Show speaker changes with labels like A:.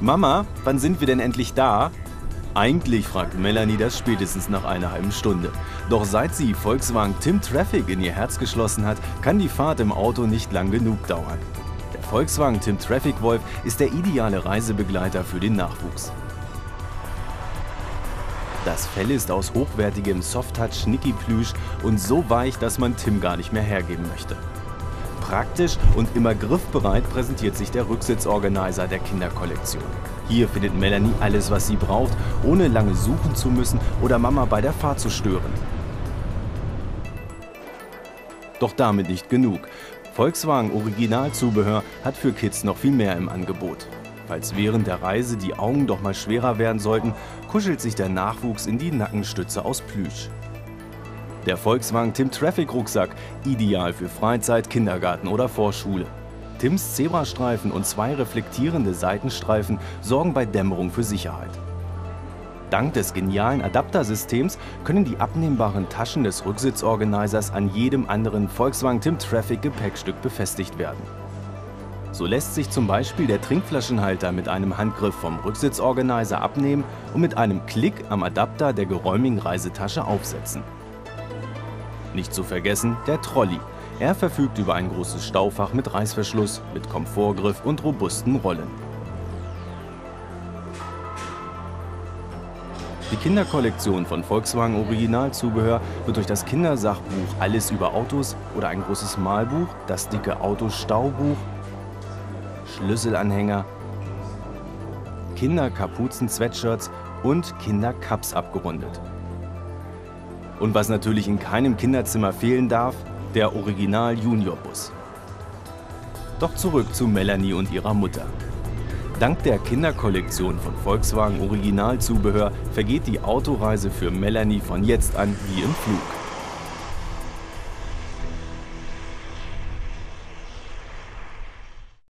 A: Mama, wann sind wir denn endlich da? Eigentlich fragt Melanie das spätestens nach einer halben Stunde. Doch seit sie Volkswagen Tim Traffic in ihr Herz geschlossen hat, kann die Fahrt im Auto nicht lang genug dauern. Der Volkswagen Tim Traffic Wolf ist der ideale Reisebegleiter für den Nachwuchs. Das Fell ist aus hochwertigem Soft-Touch-Schnicki-Plüsch und so weich, dass man Tim gar nicht mehr hergeben möchte. Praktisch und immer griffbereit präsentiert sich der Rücksitzorganizer der Kinderkollektion. Hier findet Melanie alles, was sie braucht, ohne lange suchen zu müssen oder Mama bei der Fahrt zu stören. Doch damit nicht genug. Volkswagen Originalzubehör hat für Kids noch viel mehr im Angebot. Falls während der Reise die Augen doch mal schwerer werden sollten, kuschelt sich der Nachwuchs in die Nackenstütze aus Plüsch. Der Volkswagen Tim Traffic Rucksack, ideal für Freizeit, Kindergarten oder Vorschule. Tims Zebrastreifen und 2 reflektierende Seitenstreifen sorgen bei Dämmerung für Sicherheit. Dank des genialen Adaptersystems können die abnehmbaren Taschen des Rücksitzorganisers an jedem anderen Volkswagen Tim Traffic Gepäckstück befestigt werden. So lässt sich zum Beispiel der Trinkflaschenhalter mit einem Handgriff vom Rücksitzorganizer abnehmen und mit einem Klick am Adapter der geräumigen Reisetasche aufsetzen. Nicht zu vergessen der Trolley. Er verfügt über ein großes Staufach mit Reißverschluss, mit Komfortgriff und robusten Rollen. Die Kinderkollektion von Volkswagen Originalzubehör wird durch das Kindersachbuch Alles über Autos oder ein großes Malbuch, das dicke Autostaubuch, Schlüsselanhänger, Kinderkapuzen-Sweatshirts und Kindercups abgerundet. Und was natürlich in keinem Kinderzimmer fehlen darf, der Original Juniorbus. Doch zurück zu Melanie und ihrer Mutter. Dank der Kinderkollektion von Volkswagen Originalzubehör vergeht die Autoreise für Melanie von jetzt an wie im Flug.